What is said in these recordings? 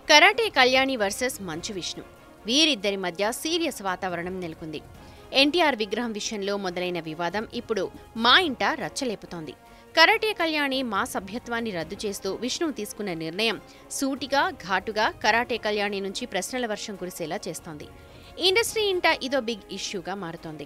Karate Kalyani versus Manchu Vishnu వీరిద్దరి మధ్య serious వాతావరణం నెలకొంది. ఎన్టీఆర్ విగ్రహం విషయంలో మొదలైన వివాదం ఇప్పుడు మా ఇంట రచ్చలేపుతోంది. కరాటే కళ్యాణి మా సభ్యత్వాన్ని రద్దు చేస్తూ విష్ణు తీసుకున్న నిర్ణయం సూటిగా ఘాటుగా కరాటే కళ్యాణి నుంచి ప్రశ్నల వర్షం కురిసేలా చేస్తోంది. ఇండస్ట్రీ ఇంట ఇదో బిగ్ ఇష్యూగా మారుతోంది.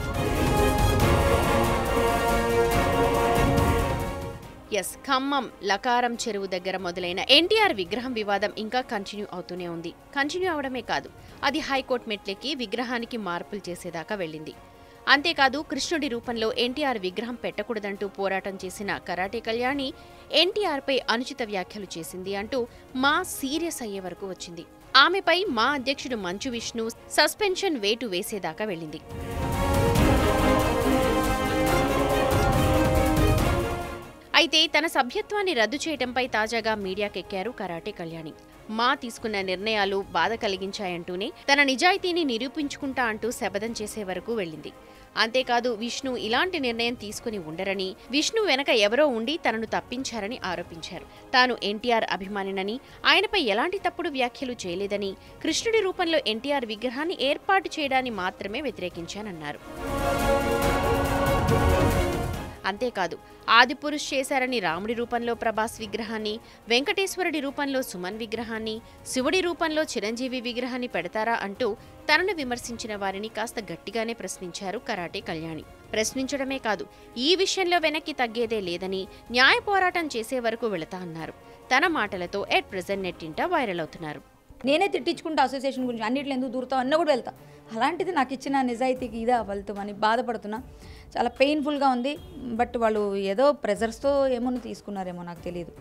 ఖమ్మం లకారం చెరువు దగ్గర మొదలైన ఎన్టీఆర్ విగ్రహం వివాదం ఇంకా కంటిన్యూ అవుతూనే ఉంది. కంటిన్యూ అవడమే కాదు, అది హైకోర్టు మెట్లెక్కి విగ్రహానికి మార్పులు చేసేదాకా వెళ్ళింది. అంతేకాదు, కృష్ణుడి రూపంలో ఎన్టీఆర్ విగ్రహం పెట్టకూడదంటూ పోరాటం చేసిన కరాటే కళ్యాణి ఎన్టీఆర్పై అనుచిత వ్యాఖ్యలు చేసింది అంటూ మా సీరియస్ అయ్యే వరకు వచ్చింది. ఆమెపై మా అధ్యక్షుడు మంచు విష్ణు సస్పెన్షన్ వేటు వేసేదాకా వెళ్ళింది. అయితే తన సభ్యత్వాన్ని రద్దు చేయడంపై తాజాగా మీడియాకెక్కారు కరాటే కళ్యాణి. మా తీసుకున్న నిర్ణయాలు బాధ కలిగించాయంటూనే తన నిజాయితీని నిరూపించుకుంటా అంటూ శపథం చేసే వరకు వెళ్ళింది. అంతేకాదు, విష్ణు ఇలాంటి నిర్ణయం తీసుకుని ఉండరని, విష్ణు వెనక ఎవరో ఉండి తనను తప్పించారని ఆరోపించారు. తాను ఎన్టీఆర్ అభిమానినని, ఆయనపై ఎలాంటి తప్పుడు వ్యాఖ్యలు చేయలేదని, కృష్ణుడి రూపంలో ఎన్టీఆర్ విగ్రహాన్ని ఏర్పాటు చేయడాన్ని మాత్రమే వ్యతిరేకించానన్నారు. అంతేకాదు, ఆదిపురుష్ చేశారని రాముడి రూపంలో ప్రభాస్ విగ్రహాన్ని, వెంకటేశ్వరుడి రూపంలో సుమన్ విగ్రహాన్ని, శివుడి రూపంలో చిరంజీవి విగ్రహాన్ని పెడతారా అంటూ తనను విమర్శించిన వారిని కాస్త గట్టిగానే ప్రశ్నించారు కరాటే కళ్యాణి. ప్రశ్నించడమే కాదు, ఈ విషయంలో వెనక్కి తగ్గేదే లేదని, న్యాయ పోరాటం చేసే వరకు వెళతా అన్నారు. తన మాటలతో ఎట్ ప్రెజెంట్ నెట్టింట వైరల్ అవుతున్నారు. నేనే తిట్టించుకుంటా అసోసియేషన్ గురించి, అన్నిట్లో ఎందుకు దూరుతావు అన్న కూడా వెళ్తా. అలాంటిది నాకు ఇచ్చిన నిజాయితీకి ఇదా ఫలితం అని బాధపడుతున్నా. చాలా పెయిన్ఫుల్గా ఉంది. బట్ వాళ్ళు ఏదో ప్రెజర్స్తో ఏమో తీసుకున్నారేమో నాకు తెలియదు.